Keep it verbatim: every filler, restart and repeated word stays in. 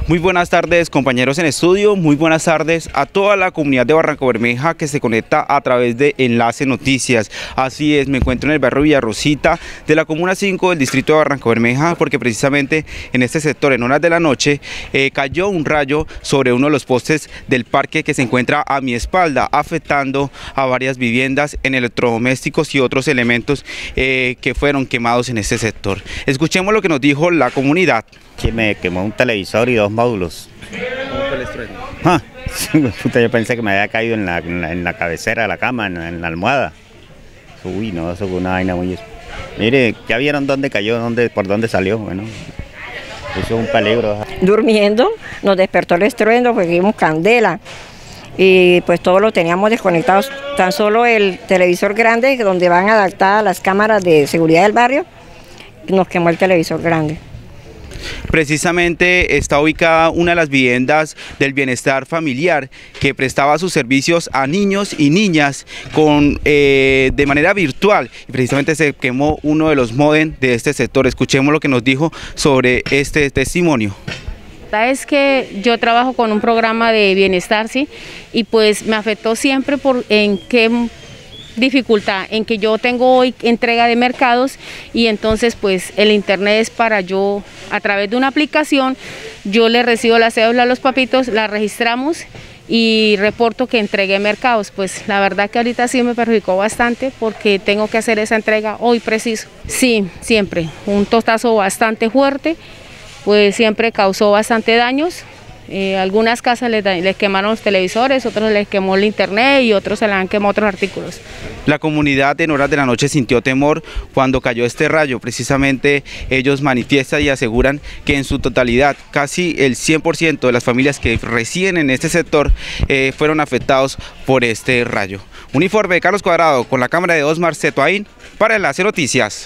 Muy buenas tardes, compañeros en estudio, muy buenas tardes a toda la comunidad de Barrancabermeja que se conecta a través de Enlace Noticias. Así es, me encuentro en el barrio Villarrosita de la Comuna cinco del distrito de Barrancabermeja, porque precisamente en este sector, en horas de la noche, eh, cayó un rayo sobre uno de los postes del parque que se encuentra a mi espalda, afectando a varias viviendas, en electrodomésticos y otros elementos eh, que fueron quemados en este sector. Escuchemos lo que nos dijo la comunidad. Sí, me quemó un televisor y dos módulos. ¿Cómo fue el estruendo? Ah, puta, yo pensé que me había caído en la, en la, en la cabecera de la cama, en la, en la almohada. Uy, no, eso fue una vaina muy... Mire, ¿ya vieron dónde cayó, dónde, por dónde salió? Bueno, eso es un peligro. Durmiendo, nos despertó el estruendo, pues vimos candela. Y pues todo lo teníamos desconectado, tan solo el televisor grande, donde van adaptadas las cámaras de seguridad del barrio, nos quemó el televisor grande. Precisamente está ubicada una de las viviendas del bienestar familiar que prestaba sus servicios a niños y niñas con, eh, de manera virtual, y precisamente se quemó uno de los módem de este sector. Escuchemos lo que nos dijo sobre este testimonio. Es que yo trabajo con un programa de bienestar, sí, y pues me afectó siempre por en qué dificultad, en que yo tengo hoy entrega de mercados y entonces pues el internet es para yo, a través de una aplicación, yo le recibo la cédula a los papitos, la registramos y reporto que entregué mercados. Pues la verdad que ahorita sí me perjudicó bastante porque tengo que hacer esa entrega hoy preciso. Sí, siempre, un tostazo bastante fuerte, pues siempre causó bastante daños. Eh, algunas casas les, les quemaron los televisores, otros les quemó el internet y otros se les han quemado otros artículos. La comunidad en horas de la noche sintió temor cuando cayó este rayo. Precisamente ellos manifiestan y aseguran que en su totalidad casi el cien por ciento de las familias que residen en este sector eh, fueron afectados por este rayo. Un informe de Carlos Cuadrado con la cámara de Osmar Cetuain para Enlace Noticias.